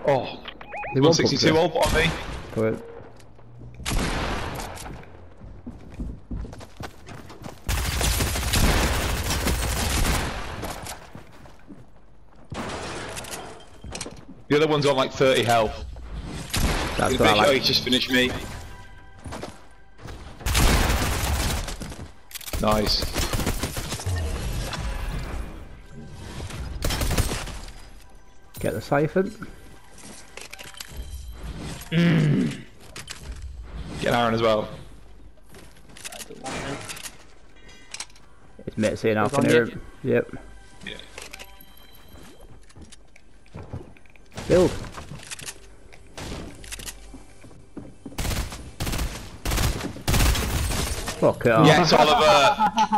Oh, They won't 162 ult on me. But The other one's on like 30 health. that's what I Oh, like. he's just finished me. Nice. Get the siphon. Get Aaron as well. His mate's saying I He's can on hear the him. Yep. Yeah. Build. Fuck it off. Yes, Oliver!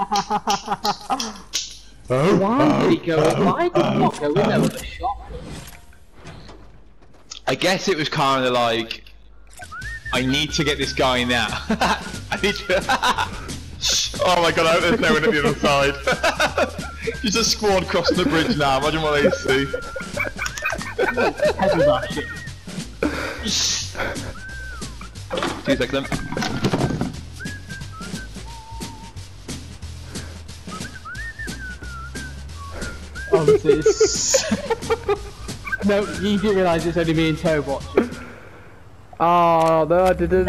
Why did he go? Why did he not go in there with a shotgun? I guess it was kind of like, I need to get this guy now. I need to... Oh my god, I hope there's no one at the other side. Just a squad crossing the bridge now, imagine what they see. Head of that shit. 2 seconds. Oh, this. No, you didn't realise it's only me and Toe watching. Oh no, I didn't.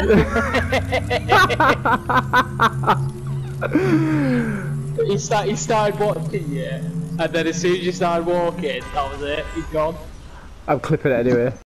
He started watching you, and then as soon as you started walking, that was it. He's gone. I'm clipping it anyway.